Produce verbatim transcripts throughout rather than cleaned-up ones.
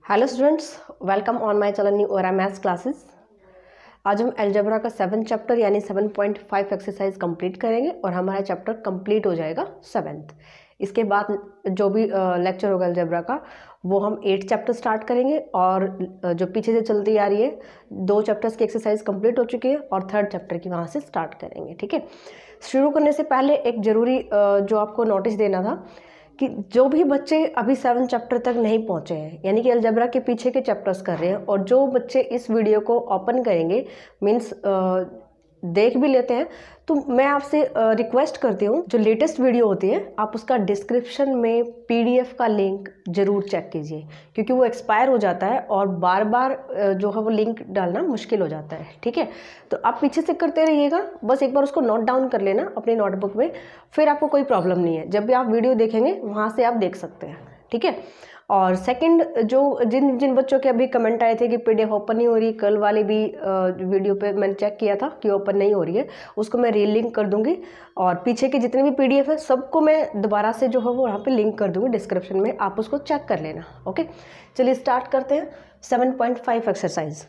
Hello students, welcome on my channel new aura maths classes. आज हम algebra का seven chapter यानी seven point five exercise complete करेंगे और हमारा चैप्टर कंप्लीट हो जाएगा सेवेंथ। इसके बाद जो भी लेक्चर होगा अलजेब्रा का वो हम एट चैप्टर स्टार्ट करेंगे और जो पीछे से चलती आ रही है दो चैप्टर्स की एक्सरसाइज कंप्लीट हो चुकी है और थर्ड चैप्टर की वहाँ से स्टार्ट करेंगे। ठीक है, शुरू करने से पहले एक ज़रूरी जो आपको नोटिस देना था कि जो भी बच्चे अभी सेवन चैप्टर तक नहीं पहुंचे हैं यानी कि अलजेब्रा के पीछे के चैप्टर्स कर रहे हैं और जो बच्चे इस वीडियो को ओपन करेंगे मीन्स देख भी लेते हैं, तो मैं आपसे रिक्वेस्ट करती हूँ जो लेटेस्ट वीडियो होती है आप उसका डिस्क्रिप्शन में पीडीएफ का लिंक ज़रूर चेक कीजिए, क्योंकि वो एक्सपायर हो जाता है और बार बार जो है वो लिंक डालना मुश्किल हो जाता है। ठीक है, तो आप पीछे से करते रहिएगा, बस एक बार उसको नोट डाउन कर लेना अपनी नोटबुक में, फिर आपको कोई प्रॉब्लम नहीं है। जब भी आप वीडियो देखेंगे वहाँ से आप देख सकते हैं। ठीक है, और सेकंड जो जिन जिन बच्चों के अभी कमेंट आए थे कि पीडीएफ ओपन नहीं हो रही, कल वाले भी वीडियो पे मैंने चेक किया था कि ओपन नहीं हो रही है, उसको मैं री लिंक कर दूंगी और पीछे के जितने भी पीडीएफ है सबको मैं दोबारा से जो है वो वहाँ पे लिंक कर दूंगी डिस्क्रिप्शन में, आप उसको चेक कर लेना। ओके, चलिए स्टार्ट करते हैं seven point five exercise.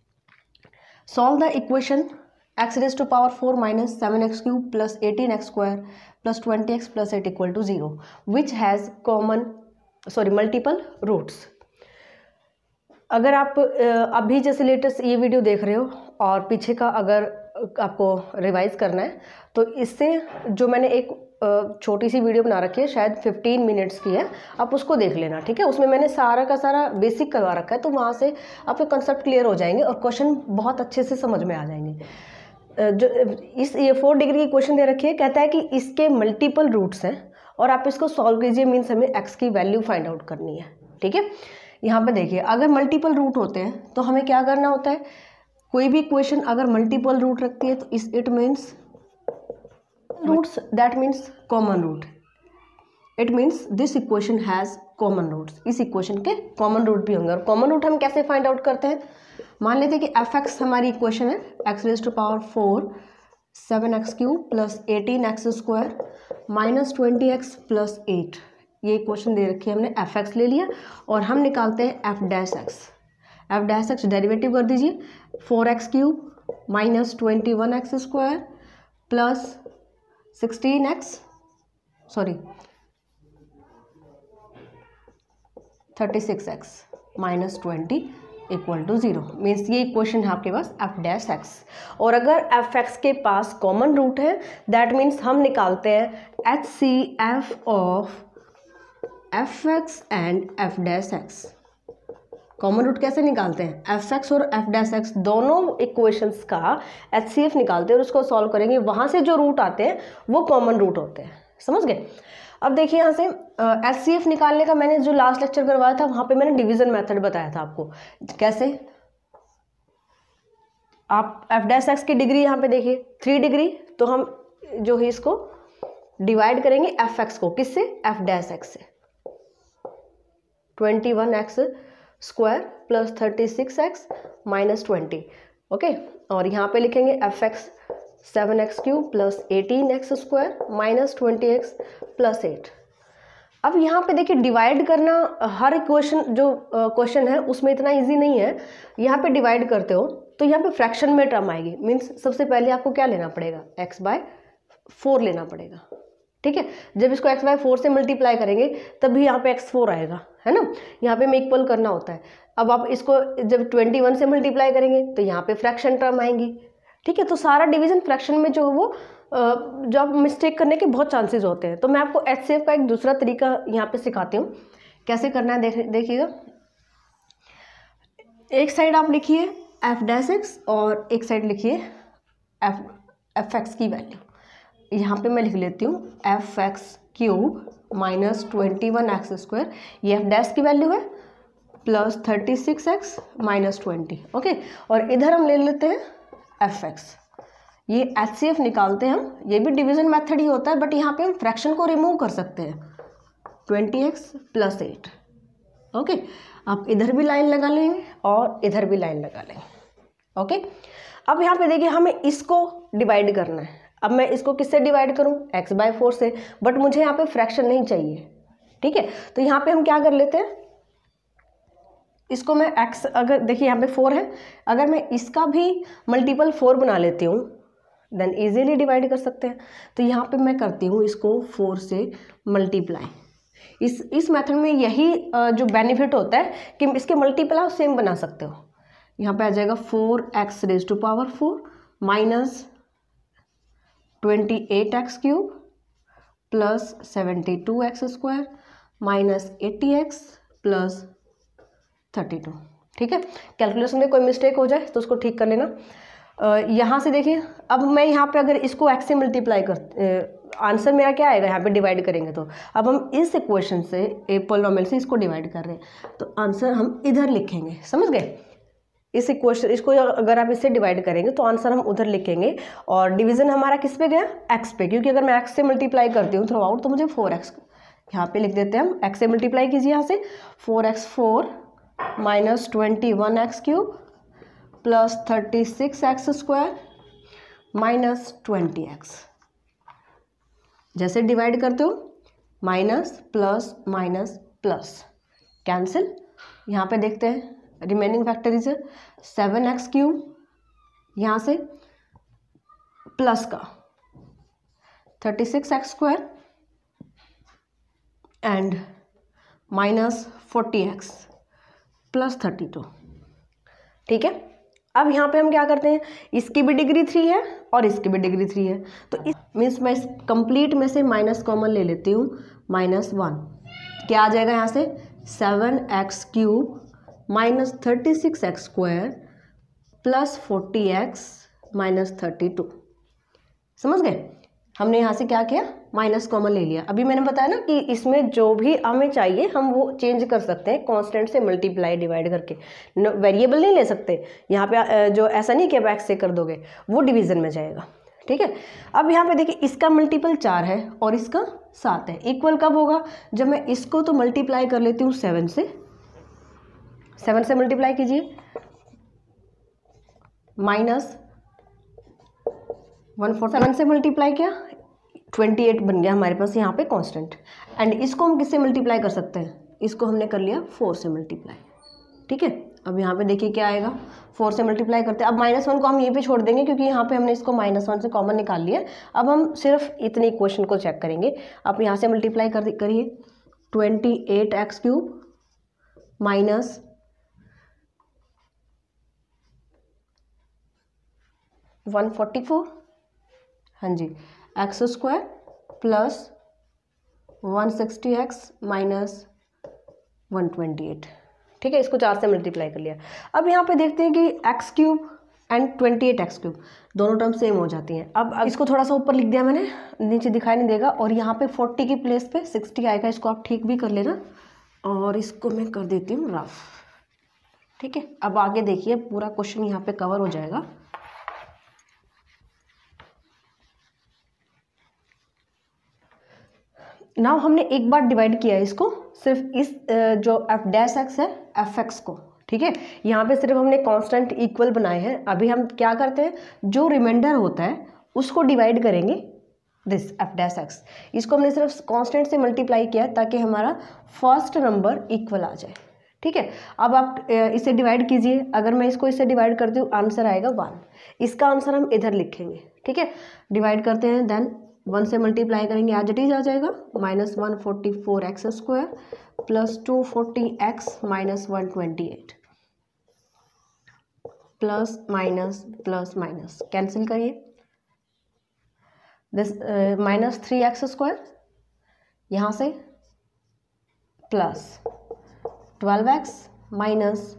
Solve the equation x raise to power four minus seven x cube plus eighteen x square plus twenty x plus eight equal to zero which has common sorry multiple roots. अगर आप अभी जैसे latest ये video देख रहे हो और पीछे का अगर आपको रिवाइज करना है तो इससे जो मैंने एक छोटी सी वीडियो बना रखी है शायद फिफ्टीन मिनट्स की है, आप उसको देख लेना। ठीक है, उसमें मैंने सारा का सारा बेसिक करवा रखा है, तो वहाँ से आपके कंसेप्ट क्लियर हो जाएंगे और क्वेश्चन बहुत अच्छे से समझ में आ जाएंगे। जो इस ये फोर डिग्री की क्वेश्चन दे रखी है, कहता है कि इसके मल्टीपल रूट्स हैं और आप इसको सॉल्व कीजिए, मीन्स हमें x की वैल्यू फाइंड आउट करनी है। ठीक है, यहाँ पे देखिए अगर मल्टीपल रूट होते हैं तो हमें क्या करना होता है, कोई भी इक्वेशन अगर मल्टीपल रूट रखती है तो इस it means roots, that means common root, it means this equation has common roots. इस इक्वेशन के कॉमन रूट भी होंगे और कॉमन रूट हम कैसे फाइंड आउट करते हैं, मान लेते हैं कि एफ एक्स हमारी इक्वेशन है, x raise to power four seven x cube plus eighteen x square minus twenty x plus eight, ये इक्वेशन दे रखी है, हमने एफ एक्स ले लिया और हम निकालते हैं f dash x. F dash x derivative कर दीजिए, four x cube minus twenty one x square plus sixteen x sorry thirty six x minus twenty equal to zero, means ये इक्वेशन है आपके पास एफ डैश एक्स। और अगर f x के पास common root है दैट मीन्स हम निकालते हैं H C F of f x and F dash x. Common root कैसे निकालते हैं, एफ एक्स और एफ डैश एक्स दोनों इक्वेशंस का एच सी एफ निकालते हैं और उसको सॉल्व करेंगे, वहाँ से जो रूट आते हैं वो कॉमन रूट होते हैं। समझ गए। अब देखिए यहाँ से एच सी एफ निकालने का मैंने जो लास्ट लेक्चर करवाया था वहाँ पे मैंने डिवीजन मेथड बताया था आपको कैसे। आप एफ डैश एक्स की डिग्री यहाँ पे देखिए थ्री डिग्री, तो हम जो है इसको डिवाइड करेंगे एफ एक्स को किससे, एफ डैश एक्स से, twenty one x square plus thirty six x minus twenty. Okay, और यहाँ पे लिखेंगे f x seven x cube plus eighteen x square minus twenty x plus eight. अब यहाँ पे देखिए डिवाइड करना हर इक्वेशन जो क्वेश्चन है उसमें इतना इजी नहीं है। यहाँ पे डिवाइड करते हो तो यहाँ पे फ्रैक्शन में टर्म आएगी, मीन्स सबसे पहले आपको क्या लेना पड़ेगा, एक्स बाय फोर लेना पड़ेगा। ठीक है, जब इसको एक्स बाय फोर से मल्टीप्लाई करेंगे तभी यहाँ पे एक्स फोर आएगा, है ना। यहाँ पे हमें इक्वल करना होता है। अब आप इसको जब ट्वेंटी वन से मल्टीप्लाई करेंगे तो यहाँ पे फ्रैक्शन टर्म आएंगी। ठीक है, तो सारा डिवीजन फ्रैक्शन में जो है वो जो आप मिस्टेक करने के बहुत चांसेस होते हैं। तो मैं आपको एच सी एफ का एक दूसरा तरीका यहाँ पे सिखाती हूँ कैसे करना है। देख देखिएगा, एक साइड आप लिखिए एफ डैश एक्स और एक साइड लिखिए एफ एफ एक्स की वैल्यू। यहाँ पे मैं लिख लेती हूँ f x cube minus twenty one x square, ये एफ डैश की वैल्यू है, plus thirty six x minus twenty. Okay, और इधर हम ले लेते हैं एफ एक्स, ये एच सी एफ निकालते हैं हम, ये भी डिवीजन मेथड ही होता है बट यहाँ पे हम फ्रैक्शन को रिमूव कर सकते हैं, twenty x plus eight. Okay, आप इधर भी लाइन लगा लेंगे और इधर भी लाइन लगा लेंगे। ओके, अब यहाँ पे देखिए हमें इसको डिवाइड करना है। अब मैं इसको किससे डिवाइड करूँ, एक्स बाय फोर से, बट मुझे यहाँ पे फ्रैक्शन नहीं चाहिए। ठीक है, तो यहाँ पे हम क्या कर लेते हैं, इसको मैं x, अगर देखिए यहाँ पे फोर है, अगर मैं इसका भी मल्टीपल फोर बना लेती हूँ देन इजीली डिवाइड कर सकते हैं। तो यहाँ पे मैं करती हूँ इसको फोर से मल्टीप्लाई। इस इस मेथड में यही जो बेनिफिट होता है कि इसके मल्टीपल आप सेम बना सकते हो। यहाँ पे आ जाएगा four x raise to power four minus twenty eight x cube plus seventy two x square minus eighty x plus thirty two. ठीक है, कैलकुलेशन में कोई मिस्टेक हो जाए तो उसको ठीक कर लेना। यहाँ से देखिए, अब मैं यहाँ पे अगर इसको x से मल्टीप्लाई कर, आंसर मेरा क्या आएगा, यहाँ पे डिवाइड करेंगे तो अब हम इस इक्वेशन से ए पोलिनोमियल से इसको डिवाइड कर रहे हैं तो आंसर हम इधर लिखेंगे, समझ गए। इस इक्वेशन इसको अगर आप इससे डिवाइड करेंगे तो आंसर हम उधर लिखेंगे और डिवीजन हमारा किस पे गया, x पे, क्योंकि अगर मैं x से मल्टीप्लाई करती हूँ थ्रू आउट तो मुझे फोर एक्स यहाँ पे लिख देते हैं हम। x से मल्टीप्लाई कीजिए यहाँ से, four x four minus twenty one x cube plus thirty six x square minus twenty x. जैसे डिवाइड करते हो minus plus minus plus cancel. यहाँ पे देखते हैं remaining factor is seven x cube, यहाँ से प्लस का thirty six x square and minus forty x plus thirty two. ठीक है, अब यहाँ पे हम क्या करते हैं, इसकी भी डिग्री थ्री है और इसकी भी डिग्री थ्री है तो इस मीन्स मैं इस कंप्लीट में से माइनस कॉमन ले लेती हूँ, माइनस वन। क्या आ जाएगा यहाँ से, seven x cube minus thirty six x square plus forty x minus thirty two. समझ गए, हमने यहाँ से क्या किया, माइनस कॉमन ले लिया। अभी मैंने बताया ना कि इसमें जो भी हमें चाहिए हम वो चेंज कर सकते हैं कांस्टेंट से मल्टीप्लाई डिवाइड करके, वेरिएबल नहीं ले सकते यहाँ पे। जो ऐसा नहीं कि आप एक्स से कर दोगे, वो डिवीजन में जाएगा। ठीक है, अब यहाँ पे देखिए इसका मल्टीपल चार है और इसका सात है। इक्वल कब होगा, जब मैं इसको तो मल्टीप्लाई कर लेती हूँ सेवन से, सेवन से मल्टीप्लाई कीजिए माइनस वन फोर, सेवन से मल्टीप्लाई किया ट्वेंटी एट बन गया हमारे पास यहाँ पे कांस्टेंट। एंड इसको हम किससे मल्टीप्लाई कर सकते हैं, इसको हमने कर लिया फोर से मल्टीप्लाई। ठीक है, अब यहाँ पे देखिए क्या आएगा, फोर से मल्टीप्लाई करते हैं। अब माइनस वन को हम यहीं पे छोड़ देंगे क्योंकि यहाँ पे हमने इसको माइनस वन से कॉमन निकाल लिया। अब हम सिर्फ इतने इक्वेशन को चेक करेंगे। अब यहाँ से मल्टीप्लाई कर करिए, twenty eight x cube minus one forty four, हाँ जी, x square plus one sixty x minus one twenty eight. ठीक है, इसको चार से मल्टीप्लाई कर लिया। अब यहाँ पे देखते हैं कि x cube and twenty eight x cube दोनों टर्म सेम हो जाती हैं। अब इसको थोड़ा सा ऊपर लिख दिया मैंने, नीचे दिखाई नहीं देगा, और यहाँ पे फोर्टी की प्लेस पे सिक्सटी आएगा। इसको आप ठीक भी कर लेना और इसको मैं कर देती हूँ रफ। ठीक है, अब आगे देखिए पूरा क्वेश्चन यहाँ पे कवर हो जाएगा। नाउ हमने एक बार डिवाइड किया है इसको, सिर्फ इस जो एफ डैश एक्स है एफ एक्स को। ठीक है, यहाँ पे सिर्फ हमने कांस्टेंट इक्वल बनाए हैं। अभी हम क्या करते हैं, जो रिमाइंडर होता है उसको डिवाइड करेंगे दिस एफ डैश एक्स। इसको हमने सिर्फ कांस्टेंट से मल्टीप्लाई किया ताकि हमारा फर्स्ट नंबर इक्वल आ जाए। ठीक है, अब आप इसे डिवाइड कीजिए। अगर मैं इसको इससे डिवाइड करती हूँ आंसर आएगा वन। इसका आंसर हम इधर लिखेंगे। ठीक है, डिवाइड करते हैं, देन वन से मल्टीप्लाई करेंगे, एज इट इज आ जाएगा minus one forty four x square plus two forty x minus one twenty eight plus minus plus minus cancel करिए, this minus three x square, यहाँ से plus twelve x minus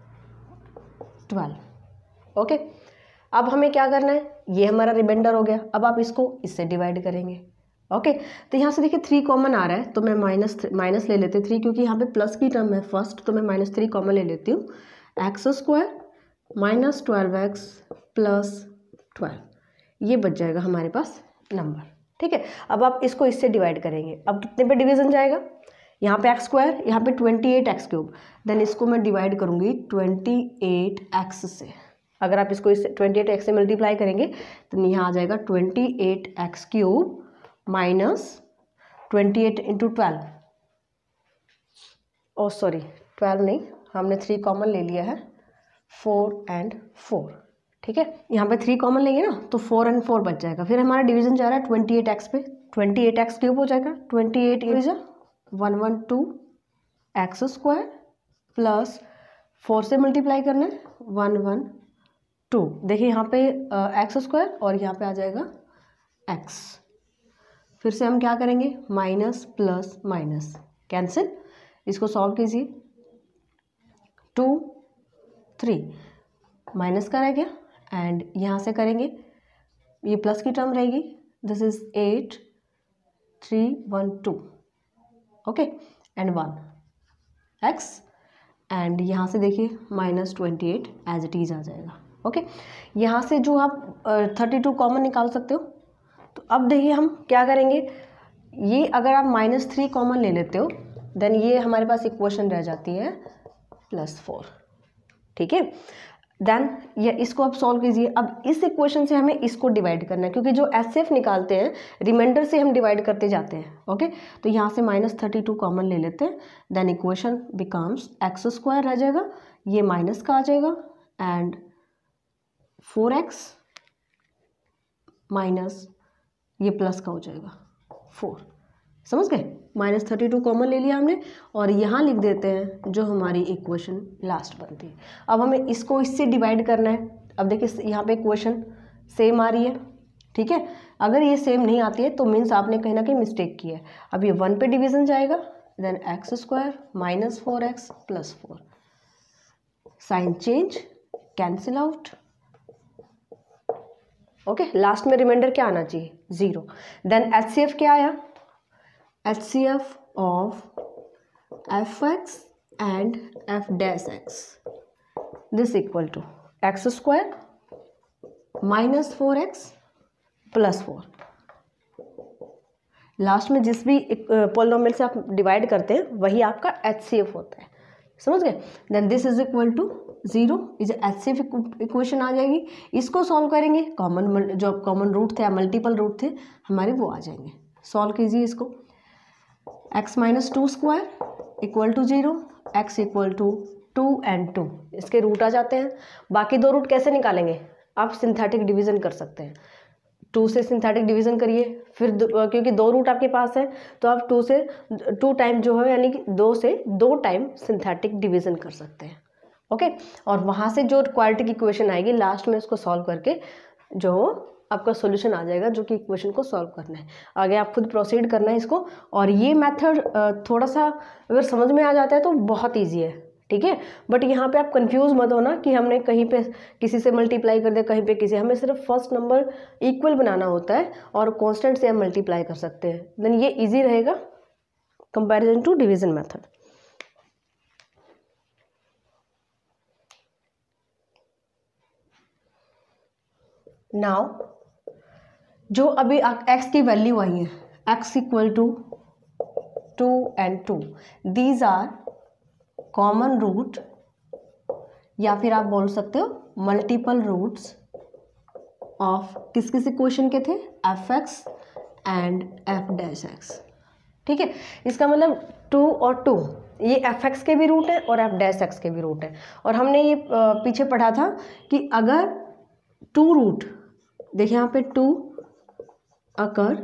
twelve. Okay, अब हमें क्या करना है, ये हमारा रिमाइंडर हो गया। अब आप इसको इससे डिवाइड करेंगे। ओके, तो यहाँ से देखिए थ्री कॉमन आ रहा है तो मैं माइनस माइनस ले लेते थ्री, क्योंकि यहाँ पे प्लस की टर्म है फर्स्ट, तो मैं माइनस थ्री कॉमन ले लेती हूँ। X square minus twelve x plus twelve, ये बच जाएगा हमारे पास नंबर। ठीक है, अब आप इसको इससे डिवाइड करेंगे। अब कितने पे डिवीजन जाएगा, यहाँ पे एक्स स्क्वायर, यहाँ पे twenty eight x cube, then इसको मैं डिवाइड करूँगी ट्वेंटी एट एक्स से। अगर आप इसको इससे ट्वेंटी एट एक्स से मल्टीप्लाई करेंगे तो यहाँ आ जाएगा twenty eight x cube minus twenty eight into twelve, oh sorry twelve नहीं हमने थ्री कॉमन ले लिया है, फोर एंड फोर, ठीक है। यहाँ पे थ्री कॉमन लेंगे ना तो फोर एंड फोर बच जाएगा। फिर हमारा डिवीजन जा रहा है ट्वेंटी एट एक्स पे, ट्वेंटी एट एक्स क्यूब हो जाएगा, twenty eight is one one two x square plus four से मल्टीप्लाई करना है वन वन टू। देखिए यहाँ पे एक्स स्क्वायर और यहाँ पे आ जाएगा एक्स। फिर से हम क्या करेंगे, माइनस प्लस माइनस कैंसिल, इसको सॉल्व कीजिए, टू थ्री माइनस का रह गया एंड यहाँ से करेंगे, ये प्लस की टर्म रहेगी, this is eight three one two, okay and one x and यहाँ से देखिए minus twenty eight as it is आ जाएगा, ओके okay? यहाँ से जो आप थर्टी टू कॉमन निकाल सकते हो। तो अब देखिए हम क्या करेंगे, ये अगर आप माइनस थ्री कॉमन ले लेते हो देन ये हमारे पास इक्वेशन रह जाती है प्लस फोर, ठीक है। देन ये इसको आप सॉल्व कीजिए। अब इस इक्वेशन से हमें इसको डिवाइड करना है, क्योंकि जो एस एफ निकालते हैं रिमाइंडर से हम डिवाइड करते जाते हैं, ओके। तो यहाँ से माइनस थर्टी टू कॉमन ले लेते हैं, then equation becomes x square रह जाएगा, ये माइनस का आ जाएगा एंड फोर एक्स माइनस ये प्लस का हो जाएगा फोर, समझ गए। माइनस थर्टी टू कॉमन ले लिया हमने और यहाँ लिख देते हैं जो हमारी इक्वेशन लास्ट बनती है। अब हमें इसको इससे डिवाइड करना है। अब देखिए यहाँ पे इक्वेशन सेम आ रही है, ठीक है। अगर ये सेम नहीं आती है तो मीन्स आपने कहीं ना कहीं मिस्टेक की है। अब ये वन पे डिवीजन जाएगा, then x square minus four x plus four, sign change, cancel out, okay. Last में रिमाइंडर क्या आना चाहिए, zero. Then H C F क्या आया, H C F of f x and F dash x, this equal to x square minus four x plus four. Last में जिस भी polynomial से आप डिवाइड करते हैं वही आपका एच सी एफ होता है, समझ गए। Then this is equal to zero, is H C F equation आ जाएगी। इसको सॉल्व करेंगे, कॉमन जो कॉमन रूट थे या मल्टीपल रूट थे हमारे वो आ जाएंगे। सॉल्व कीजिए इसको, x minus two square equal to zero, x equal to two and two, इसके रूट आ जाते हैं। बाकी दो रूट कैसे निकालेंगे, आप सिंथेटिक डिवीजन कर सकते हैं, टू से सिंथेटिक डिवीजन करिए, फिर दो, क्योंकि दो रूट आपके पास है तो आप टू से टू टाइम जो है यानी कि दो से दो टाइम सिंथेटिक डिवीजन कर सकते हैं, ओके। और वहाँ से जो क्वाड्रेटिक इक्वेशन आएगी लास्ट में उसको सॉल्व करके जो आपका सॉल्यूशन आ जाएगा, जो कि इक्वेशन को सॉल्व करना है। आगे आप खुद प्रोसीड करना है इसको। और ये मेथड थोड़ा सा अगर समझ में आ जाता है तो बहुत ईजी है, ठीक है। बट यहाँ पे आप कंफ्यूज मत होना कि हमने कहीं पे किसी से मल्टीप्लाई कर दिया, कहीं पे किसी, हमें सिर्फ फर्स्ट नंबर इक्वल बनाना होता है और कांस्टेंट से हम मल्टीप्लाई कर सकते हैं, देन ये इजी रहेगा comparison to division method. Now जो अभी x की वैल्यू आई है, x equal to two and two, these are common root या फिर आप बोल सकते हो मल्टीपल रूट्स ऑफ किस किस इक्वेशन के थे, f x and F dash x, ठीक है। इसका मतलब टू और टू ये एफ एक्स के भी रूट है और एफ डैश एक्स के भी रूट है। और हमने ये पीछे पढ़ा था कि अगर टू रूट, देखिए यहाँ पे टू अकर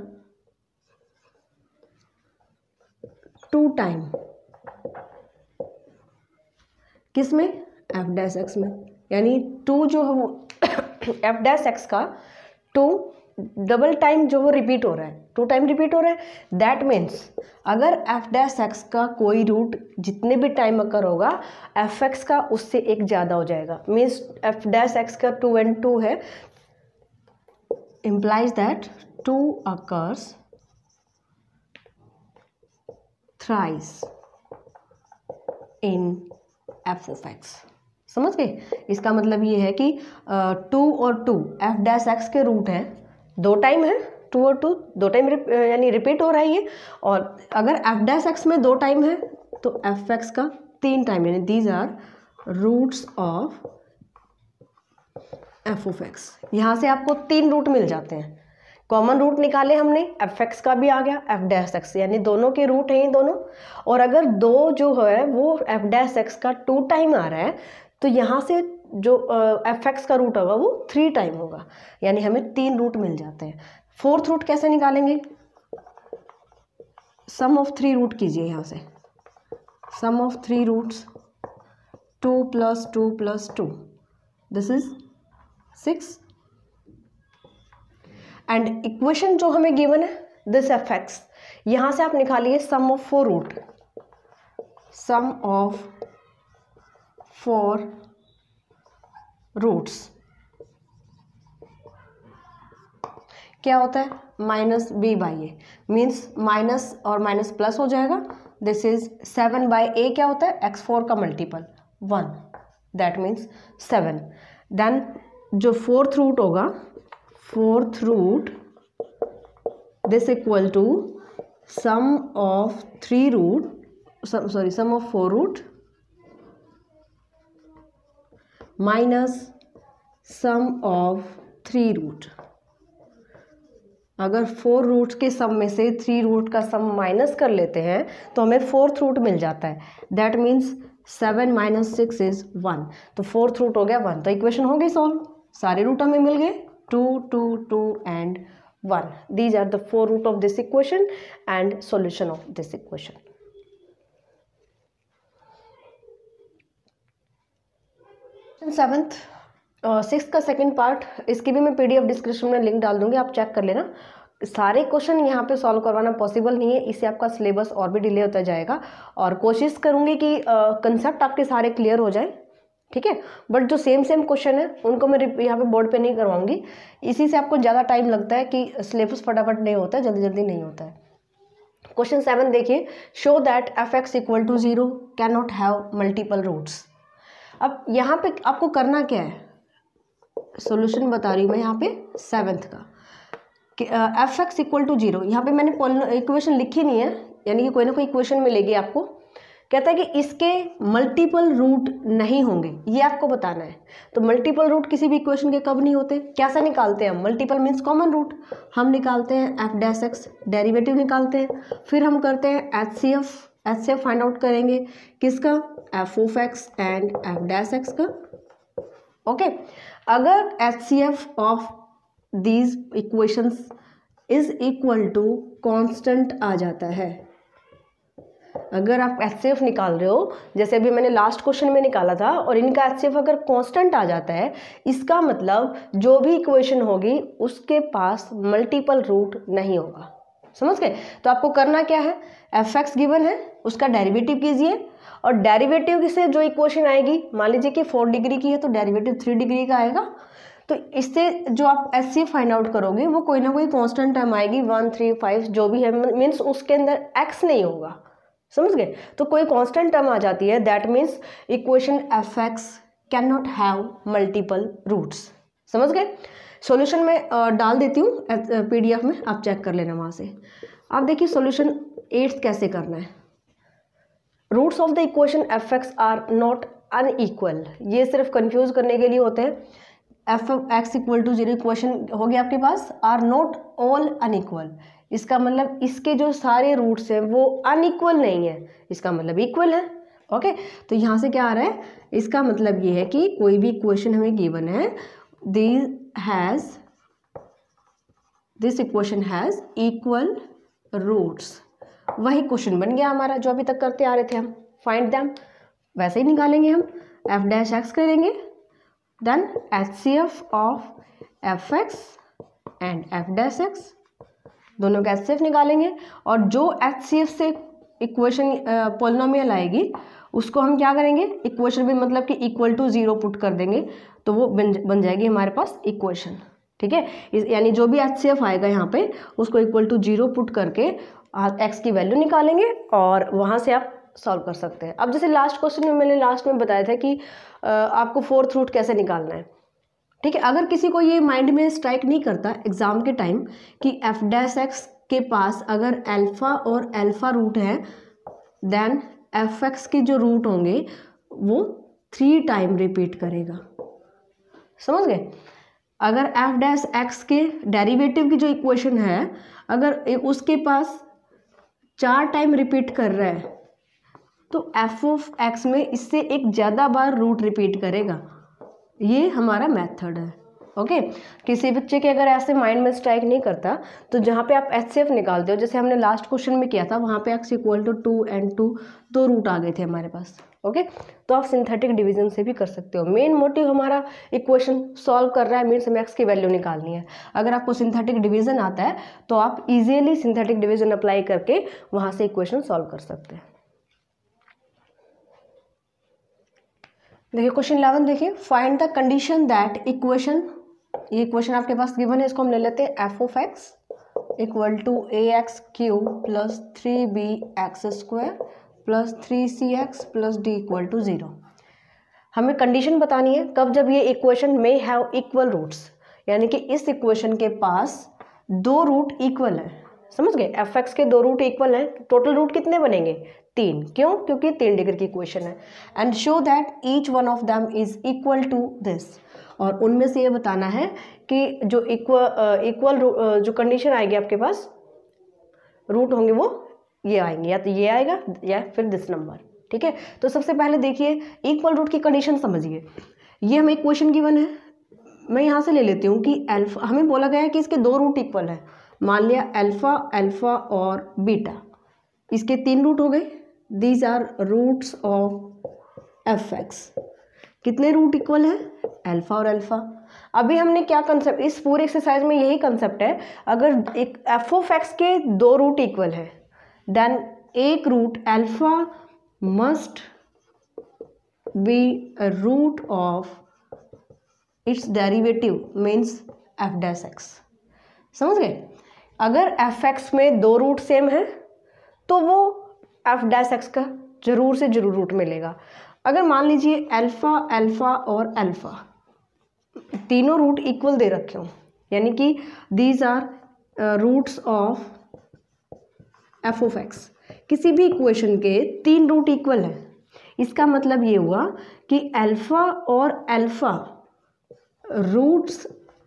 टू टाइम किस में, एफ डैश एक्स में, यानी टू जो है वो एफ डैश एक्स का टू डबल टाइम जो वो रिपीट हो रहा है, टू टाइम रिपीट हो रहा है। दैट मीन्स अगर एफ डैश एक्स का कोई रूट जितने भी टाइम अकर होगा एफ एक्स का उससे एक ज़्यादा हो जाएगा। मीन्स एफ डैश एक्स का टू एंड टू है, implies that two occurs thrice in f of x, समझ गए। इसका मतलब ये है कि टू और टू एफ डैश एक्स के रूट हैं, दो टाइम है, टू और टू दो टाइम यानी रिपीट हो रहा है ये। और अगर एफ डैश एक्स में दो टाइम है तो एफ एक्स का तीन टाइम, यानी these are roots of F of x. यहाँ से आपको तीन रूट मिल जाते हैं, कॉमन रूट निकाले हमने, एफ एक्स का भी आ गया, एफ डैश एक्स, यानी दोनों के रूट हैं ये दोनों। और अगर दो जो है वो एफ डैश एक्स का टू टाइम आ रहा है तो यहाँ से जो एफ एक्स का रूट होगा वो थ्री टाइम होगा, यानी हमें तीन रूट मिल जाते हैं। फोर्थ रूट कैसे निकालेंगे? सम ऑफ थ्री रूट कीजिए यहाँ से, sum of three roots, two plus two plus two, this is six. And equation जो हमें गिवन है दिस एफ एक्स, यहाँ से आप निकालिए sum of four root, sum of four roots क्या होता है? Minus b by a, means minus और माइनस प्लस हो जाएगा। This is seven by a क्या होता है? एक्स फोर का multiple one, that means seven. Then जो फोर्थ रूट होगा, fourth root this equal to sum of three root, sorry sum of four root minus sum of three root. अगर four roots के सम में से three root का सम minus कर लेते हैं तो हमें फोर्थ रूट मिल जाता है, that means seven minus six is one, तो फोर्थ रूट हो गया वन। तो इक्वेशन हो गई सॉल्व, सारे रूट हमें मिल गए, two two two and one. These are the four root of this equation and solution of this equation. Seventh six का सेकंड पार्ट, इसकी भी मैं पीडीएफ डिस्क्रिप्शन में लिंक डाल दूंगी, आप चेक कर लेना। सारे क्वेश्चन यहाँ पे सॉल्व करवाना पॉसिबल नहीं है, इससे आपका सिलेबस और भी डिले होता जाएगा, और कोशिश करूँगी कि कंसेप्ट आपके सारे क्लियर हो जाए, ठीक है। बट जो सेम सेम क्वेश्चन है उनको मैं यहाँ पे बोर्ड पे नहीं करवाऊंगी, इसी से आपको ज़्यादा टाइम लगता है कि सिलेबस फटाफट नहीं होता है, जल्दी जल्दी नहीं होता है। क्वेश्चन सेवन देखिए, show that f x equal to zero can not have multiple roots. अब यहाँ पे आपको करना क्या है, सॉल्यूशन बता रही हूँ मैं यहाँ पे सेवेंथ का, कि f x equal to zero, यहाँ पे मैंने इक्वेशन लिखी नहीं है, यानी कि कोई ना कोई इक्वेशन मिलेगी आपको, कहता है कि इसके मल्टीपल रूट नहीं होंगे, ये आपको बताना है। तो मल्टीपल रूट किसी भी इक्वेशन के कब नहीं होते, कैसे निकालते हैं हम? मल्टीपल मीन्स कॉमन रूट, हम निकालते हैं एफ डैश एक्स, डेरिवेटिव निकालते हैं, फिर हम करते हैं H C F, H C F find out करेंगे किसका? F of x and F dash x का, ओके okay? अगर H C F of these equations is equal to constant आ जाता है, अगर आप एच सी एफ निकाल रहे हो, जैसे अभी मैंने लास्ट क्वेश्चन में निकाला था, और इनका एच सी एफ अगर कांस्टेंट आ जाता है, इसका मतलब जो भी इक्वेशन होगी उसके पास मल्टीपल रूट नहीं होगा, समझ गए। तो आपको करना क्या है, एफ एक्स गिवन है उसका डेरिवेटिव कीजिए, और डेरिवेटिव से जो इक्वेशन आएगी, मान लीजिए कि फोर डिग्री की है तो डेरिवेटिव थ्री डिग्री का आएगा, तो इससे जो आप H C F find out करोगे वो कोई ना कोई कांस्टेंट टर्म आएगी, वन थ्री फाइव जो भी है, मीन्स उसके अंदर एक्स नहीं होगा, समझ गए। तो कोई कांस्टेंट टर्म आ जाती है, that means equation f x can not have multiple roots, समझ गए। सॉल्यूशन में डाल देती हूँ पीडीएफ में, आप चेक कर लेना वहाँ से। आप देखिए सॉल्यूशन एट्थ कैसे करना है। Roots of the equation f x are not unequal, ये सिर्फ कंफ्यूज करने के लिए होते हैं। F x equal to zero equation हो गया आपके पास, आर नॉट ऑल अनइक्वल, इसका मतलब इसके जो सारे रूट्स हैं वो अनइक्वल नहीं है, इसका मतलब इक्वल है, ओके। तो यहाँ से क्या आ रहा है, इसका मतलब ये है कि कोई भी इक्वेशन हमें गिवन है, this has this equation has equal roots, वही क्वेश्चन बन गया हमारा जो अभी तक करते आ रहे थे हम, फाइंड दैम, वैसे ही निकालेंगे हम, एफ डैश एक्स करेंगे, then H C F of f x and F dash x, दोनों का एच सी एफ निकालेंगे, और जो एच सी एफ से इक्वेशन पॉलिनोमियल आएगी उसको हम क्या करेंगे, इक्वेशन में मतलब कि इक्वल टू जीरो पुट कर देंगे, तो वो बन बन जाएगी हमारे पास इक्वेशन, ठीक है। यानी जो भी एच सी एफ आएगा यहाँ पे उसको इक्वल टू जीरो पुट करके एक्स की वैल्यू निकालेंगे, और वहाँ से आप सॉल्व कर सकते हैं। अब जैसे लास्ट क्वेश्चन में मैंने लास्ट में बताया था कि आपको फोर्थ रूट कैसे निकालना है, ठीक है। अगर किसी को ये माइंड में स्ट्राइक नहीं करता एग्जाम के टाइम कि एफ डैश एक्स के पास अगर अल्फा और अल्फा रूट है, देन एफ एक्स के जो रूट होंगे वो थ्री टाइम रिपीट करेगा, समझ गए। अगर एफ डैश एक्स के डेरिवेटिव की जो इक्वेशन है अगर उसके पास चार टाइम रिपीट कर रहा है तो एफ ऑफ एक्स में इससे एक ज़्यादा बार रूट रिपीट करेगा। ये हमारा मेथड है। ओके, किसी बच्चे के अगर ऐसे माइंड में स्ट्राइक नहीं करता तो जहाँ पे आप एच सी एफ निकालते हो, जैसे हमने लास्ट क्वेश्चन में किया था, वहाँ पे x equal to two and two दो रूट आ गए थे हमारे पास। ओके, तो आप सिंथेटिक डिवीजन से भी कर सकते हो। मेन मोटिव हमारा इक्वेशन सॉल्व कर रहा है, मीन्स हमें एक्स की वैल्यू निकालनी है। अगर आपको सिंथेटिक डिवीजन आता है तो आप इजीली सिंथेटिक डिवीजन अप्लाई करके वहाँ से इक्वेशन सॉल्व कर सकते हैं। देखिए क्वेश्चन इलेवन, देखिए find the condition that equation, ये इक्वेशन आपके पास गिवन है, इसको हम ले लेते हैं f of x equal to a x cube plus three b x square plus three c x plus d equal to zero. हमें कंडीशन बतानी है कब, जब ये equation may have equal roots, यानी कि इस इक्वेशन के पास दो रूट इक्वल है। समझ गए, एफ एक्स के दो रूट इक्वल हैं, टोटल रूट कितने बनेंगे? तीन। क्यों? क्योंकि तीन डिग्री की इक्वेशन है। And show that each one of them is equal to this, और उनमें से ये बताना है कि जो इक्वल इक्वल जो कंडीशन आएगी आपके पास, रूट होंगे वो ये आएंगे, या तो ये आएगा या फिर दिस नंबर। ठीक है, तो सबसे पहले देखिए इक्वल रूट की कंडीशन समझिए। ये हमें इक्वेशन गिवन है, मैं यहाँ से ले लेती हूँ कि अल्फा, हमें बोला गया है कि इसके दो रूट इक्वल है। मान लिया अल्फा, अल्फा और बीटा, इसके तीन रूट हो गए। These are roots of f x. कितने रूट इक्वल है? अल्फा और अल्फा। अभी हमने क्या कंसेप्ट, इस पूरे एक्सरसाइज में यही कंसेप्ट है, अगर एक एफ ऑफ एक्स के दो रूट इक्वल है देन एक root alpha must be root of its derivative means f dash x. समझ गए, अगर एफ एक्स में दो रूट सेम है तो वो एफ डैश एक्स का जरूर से जरूर रूट मिलेगा। अगर मान लीजिए अल्फा, अल्फा और अल्फा तीनों रूट इक्वल दे रखे हो, यानी कि these are roots of F of x, किसी भी इक्वेशन के तीन रूट इक्वल है, इसका मतलब ये हुआ कि अल्फा और alpha roots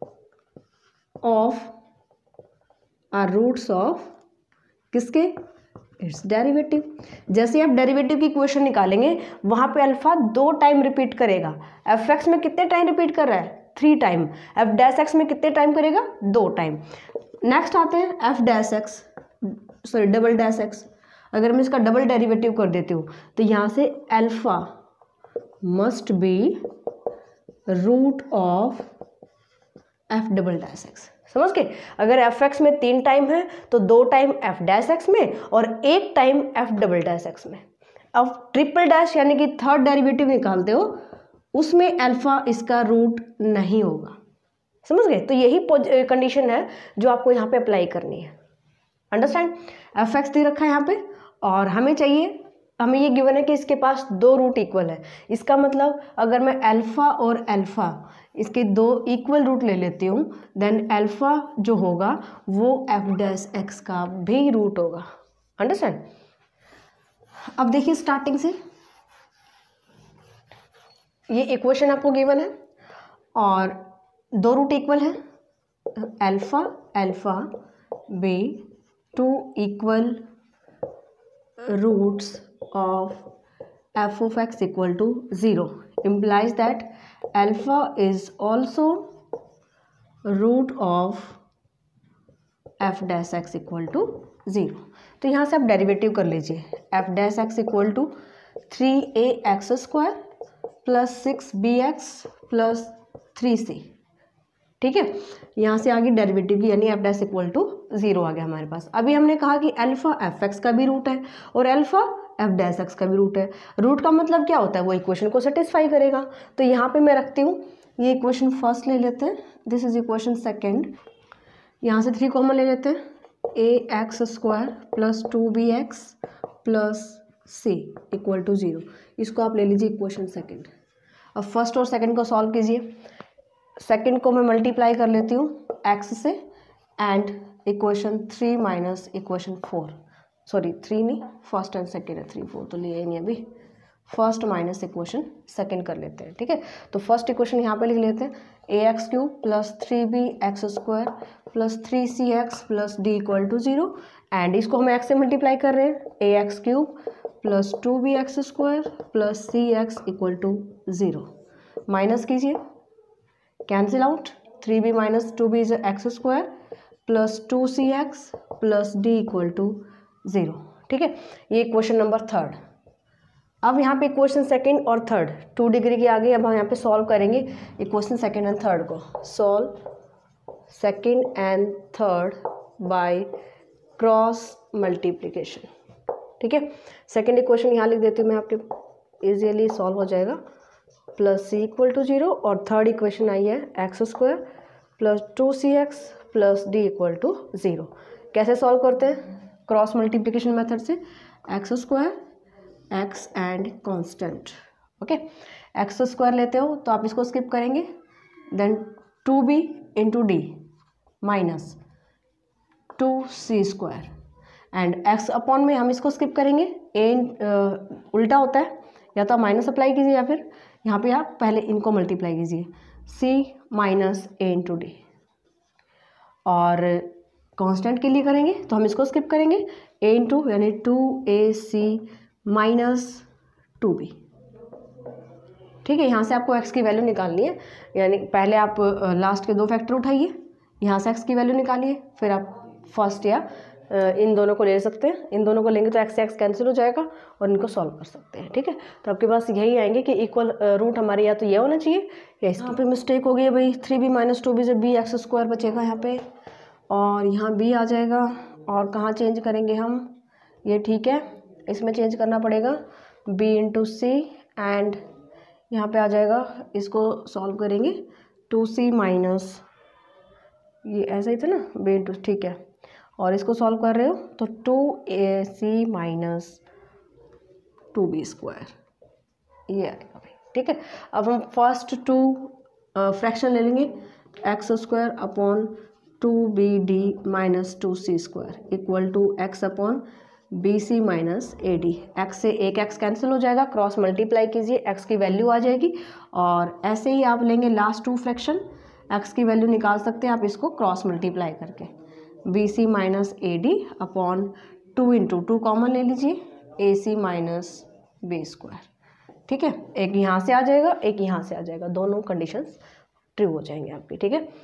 of are roots of किसके? Its derivative. जैसे आप डेरिवेटिव की इक्वेशन निकालेंगे वहां पे अल्फा दो टाइम रिपीट करेगा। एफ एक्स में कितने टाइम रिपीट कर रहा है? Three time. F dash x में कितने टाइम करेगा? दो टाइम। नेक्स्ट आते हैं f dash x, sorry double dash x. अगर मैं इसका डबल डेरिवेटिव कर देती हूँ तो यहाँ से alpha must be root of f double dash x. समझ गए, अगर एफ एक्स में तीन टाइम है तो दो टाइम एफ डैश एक्स में और एक time f double dash x में। अब ट्रिपल डैश यानी कि थर्ड डेरिवेटिव निकालते हो, उसमें अल्फा इसका रूट नहीं होगा। समझ गए, तो यही कंडीशन है जो आपको यहाँ पे अप्लाई करनी है। अंडरस्टैंड, एफ एक्स दे रखा है यहाँ पे और हमें चाहिए, हमें ये गिवन है कि इसके पास दो रूट इक्वल है। इसका मतलब अगर मैं अल्फा और अल्फा इसके दो इक्वल रूट ले लेती हूँ देन अल्फा जो होगा वो एफ डैश एक्स का भी रूट होगा। अंडरस्टैंड। अब देखिए स्टार्टिंग से ये इक्वेशन आपको गिवन है और दो रूट इक्वल है, alpha alpha be two equal roots of f of x equal to zero implies that alpha is also root of f dash x equal to zero। तो यहाँ से आप डेरिवेटिव कर लीजिए, f dash x equal to three a x square plus six b x plus three c. ठीक है, यहाँ से आगे डेरिवेटिव की यानी f dash equal to zero आ गया हमारे पास। अभी हमने कहा कि अल्फा एफ एक्स का भी रूट है और अल्फा एफ डैश एक्स का भी रूट है। रूट का मतलब क्या होता है? वो इक्वेशन को सेटिस्फाई करेगा। तो यहाँ पे मैं रखती हूँ, ये इक्वेशन फर्स्ट ले लेते हैं, दिस इज इक्वेशन सेकेंड। यहाँ से थ्री कॉमन ले लेते हैं, a x square plus two b x plus c equal to zero. इसको आप ले लीजिए इक्वेशन सेकेंड। अब फर्स्ट और सेकेंड को सॉल्व कीजिए। सेकेंड को मैं मल्टीप्लाई कर लेती हूँ एक्स से and equation three minus equation four, sorry three नहीं, फर्स्ट एंड सेकेंड है, थ्री फोर तो लिए नहीं अभी, फर्स्ट माइनस इक्वेशन सेकेंड कर लेते हैं, ठीक है। तो फर्स्ट इक्वेशन यहाँ पे लिख लेते हैं, a x cube plus three b x square plus three c x plus d equal to zero, and इसको हम एक्स से मल्टीप्लाई कर रहे हैं, a x cube plus two b x square plus c x equal to zero. Minus कीजिए, cancel out, three B minus two b is x square plus two c x plus d equal to zero, ठीक है। ये question number third. अब यहाँ पे equation second और third two degree के आगे अब हम यहाँ पे सॉल्व करेंगे इक्वेशन सेकंड एंड थर्ड को। Solve second and third by cross multiplication, ठीक है। सेकंड इक्वेशन यहाँ लिख देती हूँ मैं, आपके इजीली सॉल्व हो जाएगा, plus c equal to zero, और थर्ड इक्वेशन आई है x square plus two c x plus d equal to zero. कैसे सॉल्व करते हैं? क्रॉस मल्टीप्लिकेशन मेथड से, x square x and constant, okay. X square लेते हो तो आप इसको स्किप करेंगे, then two b into d minus two C square, and x upon में हम इसको स्किप करेंगे, ए उल्टा होता है, या तो आप माइनस अप्लाई कीजिए या फिर यहाँ पे आप पहले इनको मल्टीप्लाई कीजिए, c minus a into d. और कांस्टेंट के लिए करेंगे तो हम इसको स्किप करेंगे, ए इंटू यानी टू ए सी माइनस टू बी, ठीक है। यहाँ से आपको x की वैल्यू निकालनी है, यानी पहले आप लास्ट के दो फैक्टर उठाइए, यहाँ से x की वैल्यू निकालिए, फिर आप फर्स्ट या इन दोनों को ले सकते हैं, इन दोनों को लेंगे तो x से x कैंसिल हो जाएगा और इनको सॉल्व कर सकते हैं, ठीक है। तो आपके पास यही आएंगे कि इक्वल रूट हमारे या तो ये होना चाहिए या इसकी। यहाँ पे मिस्टेक हो गई है भाई, three B minus two B से बी एक्स स्क्वायर बचेगा यहाँ पे, और यहाँ बी आ जाएगा, और कहाँ चेंज करेंगे हम, ये ठीक है, इसमें चेंज करना पड़ेगा, b इंटू सी, एंड यहाँ पे आ जाएगा, इसको सॉल्व करेंगे, टू सी माइनस, ये ऐसा ही था ना, b इंटू, ठीक है, और इसको सॉल्व कर रहे हो तो टू ए सी माइनस टू बी स्क्वायर, ये आएगा भाई, ठीक है। अब हम फर्स्ट टू फ्रैक्शन ले लेंगे, X square upon two B D minus two C square equal to X upon B C minus A D. X से एक एक्स कैंसिल हो जाएगा, क्रॉस मल्टीप्लाई कीजिए, एक्स की वैल्यू आ जाएगी, और ऐसे ही आप लेंगे लास्ट टू फ्रैक्शन, एक्स की वैल्यू निकाल सकते हैं आप इसको क्रॉस मल्टीप्लाई करके, B C minus A D upon two into two common ले लीजिए, ए सी माइनस बी स्क्वायर, ठीक है। एक यहाँ से आ जाएगा, एक यहाँ से आ जाएगा, दोनों कंडीशंस ट्रू हो जाएंगे आपकी, ठीक है।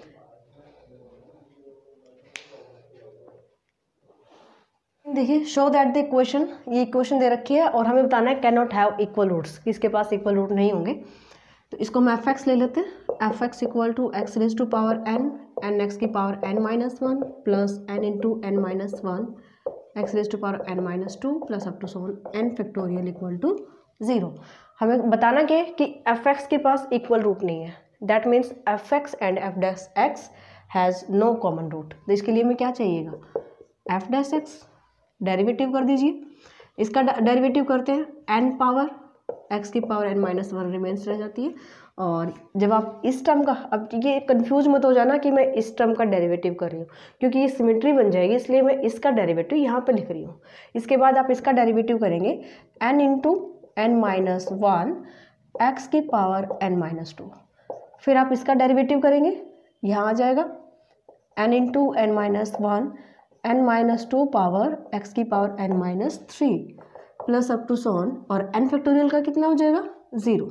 देखिए, शो दैट द इक्वेशन, ये इक्वेशन दे रखी है और हमें बताना है can not have equal roots, किसके पास इक्वल रूट नहीं होंगे। तो इसको हम एफ एक्स ले लेते हैं, F x equal to X raise to power N, N X की power N minus one plus N into N minus one, X raise to power N minus two plus up to so on N factorial equal to zero. हमें बताना क्या है कि f x के पास equal root नहीं है, that means F x and F dash X has no common root. तो इसके लिए हमें क्या चाहिएगा, एफ डैश एक्स डेरिवेटिव कर दीजिए, इसका डेरिवेटिव करते हैं, एन पावर एक्स की power N minus one remains रह जाती है, और जब आप इस टर्म का, अब ये कंफ्यूज मत हो जाना कि मैं इस टर्म का डेरिवेटिव कर रही हूँ, क्योंकि ये सिमेट्री बन जाएगी, इसलिए मैं इसका डेरिवेटिव यहाँ पे लिख रही हूँ। इसके बाद आप इसका डेरिवेटिव करेंगे, N into N minus one X की पावर एन माइनस टू, फिर आप इसका डेरिवेटिव करेंगे, यहाँ आ जाएगा N into N minus one N minus two power X की power N minus three plus up to so on, और एन फैक्टोरियल का कितना हो जाएगा, ज़ीरो,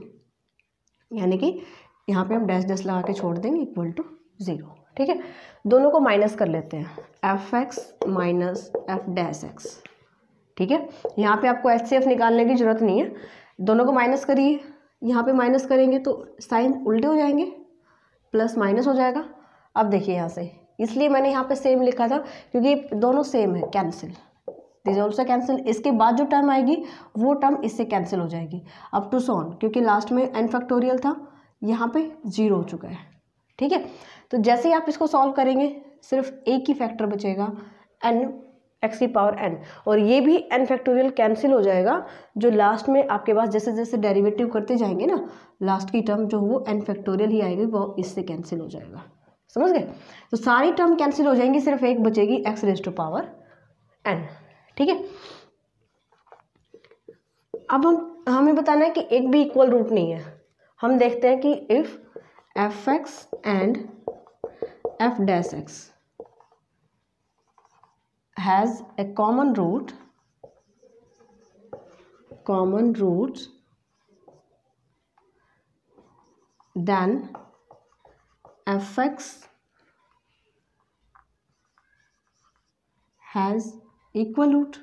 यानी कि यहाँ पे हम डैश डैश लगा के छोड़ देंगे इक्वल टू ज़ीरो, ठीक है। दोनों को माइनस कर लेते हैं, F X minus F dash x, ठीक है। यहाँ पे आपको एच सी एफ निकालने की जरूरत नहीं है, दोनों को माइनस करिए, यहाँ पे माइनस करेंगे तो साइन उल्टे हो जाएंगे, प्लस माइनस हो जाएगा। अब देखिए यहाँ से, इसलिए मैंने यहाँ पे सेम लिखा था क्योंकि दोनों सेम है, कैंसिल, दिस ऑल्सो कैंसिल, इसके बाद जो टर्म आएगी वो टर्म इससे कैंसिल हो जाएगी, अप टू सोन, क्योंकि लास्ट में एन फैक्टोरियल था, यहाँ पे जीरो हो चुका है, ठीक है। तो जैसे ही आप इसको सॉल्व करेंगे सिर्फ एक ही फैक्टर बचेगा, एन एक्स की पावर एन, और ये भी एन फैक्टोरियल कैंसिल हो जाएगा, जो लास्ट में आपके पास जैसे जैसे डेरिवेटिव करते जाएंगे ना, लास्ट की टर्म जो वो एन फैक्टोरियल ही आएगी, वो इससे कैंसिल हो जाएगा, समझ गए। तो सारी टर्म कैंसिल हो जाएंगी, सिर्फ एक बचेगी X raise to power N, ठीक है। अब हम हमें बताना है कि एक भी इक्वल रूट नहीं है। हम देखते हैं कि if F x and F dash X has a common root common roots then fx has equal root।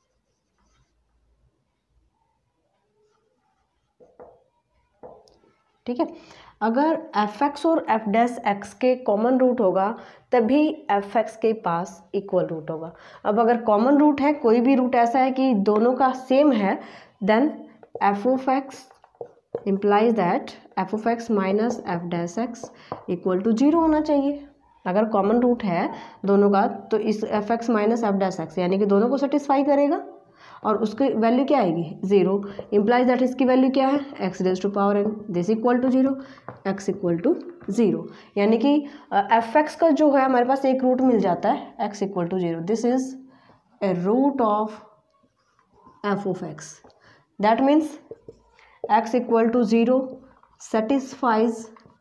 ठीक है, अगर fx और f डैश x के कॉमन रूट होगा तभी fx के पास इक्वल रूट होगा। अब अगर कॉमन रूट है, कोई भी रूट ऐसा है कि दोनों का सेम है, then f of x implies that f of x minus F dash X equal to zero होना चाहिए। अगर कॉमन रूट है दोनों का तो इस F X minus F dash X यानी कि दोनों को सेटिस्फाई करेगा और उसकी वैल्यू क्या आएगी, ज़ीरो। इम्प्लाइज दैट इसकी वैल्यू क्या है, x raise to power N, this equal to zero, x equal to zero. यानी कि एफ एक्स का जो है हमारे पास एक रूट मिल जाता है, X equal to zero. This is a root of F of X. That means x equal to zero satisfies.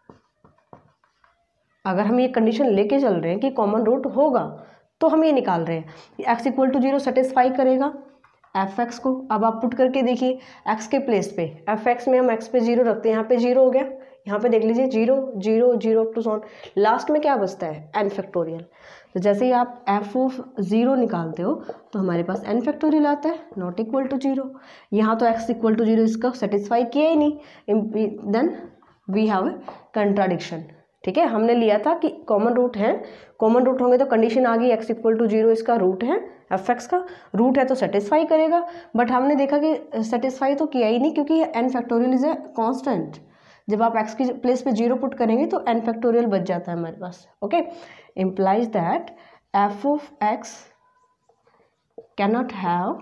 अगर हम ये कंडीशन लेके चल रहे हैं कि कॉमन रूट होगा तो हम ये निकाल रहे हैं x equal to zero satisfy करेगा एफ एक्स को। अब आप पुट करके देखिए x के प्लेस पे, एफ एक्स में हम x पे जीरो रखते हैं, यहाँ पे जीरो हो गया, यहाँ पे देख लीजिए zero zero zero up to so on, last में क्या बचता है, एन फैक्टोरियल। तो जैसे ही आप एफ ऑफ ज़ीरो निकालते हो तो हमारे पास एन फैक्टोरियल आता है, नॉट इक्वल टू जीरो। यहाँ तो एक्स इक्वल टू जीरो इसका सेटिस्फाई किया ही नहीं, then we have a contradiction. ठीक है, हमने लिया था कि कॉमन रूट है, कॉमन रूट होंगे तो कंडीशन आ गई एक्स इक्वल टू जीरो इसका रूट है, एफ एक्स का रूट है तो सेटिस्फाई करेगा, बट हमने देखा कि सेटिस्फाई तो किया ही नहीं क्योंकि N factorial is a constant. जब आप x की प्लेस पे जीरो पुट करेंगे तो n फैक्टोरियल बच जाता है हमारे पास। Okay, implies that f of x cannot have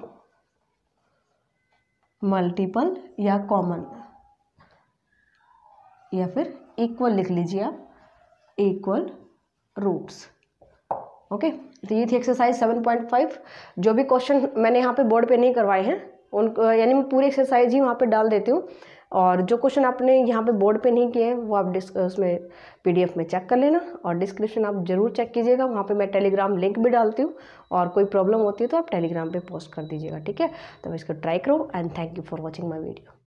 multiple या कॉमन या फिर इक्वल लिख लीजिए आप, इक्वल रूट्स। ओके, तो ये थी एक्सरसाइज सेवन पॉइंट फाइव। जो भी क्वेश्चन मैंने यहाँ पे बोर्ड पे नहीं करवाए हैं उन यानी मैं पूरी एक्सरसाइज ही वहाँ पे डाल देती हूँ, और जो क्वेश्चन आपने यहाँ पे बोर्ड पे नहीं किए हैं वो आप डिस्क उसमें पीडीएफ में चेक कर लेना, और डिस्क्रिप्शन आप ज़रूर चेक कीजिएगा, वहाँ पे मैं टेलीग्राम लिंक भी डालती हूँ, और कोई प्रॉब्लम होती है तो आप टेलीग्राम पे पोस्ट कर दीजिएगा। ठीक है, तो इसको ट्राई करो, and thank you for watching my video.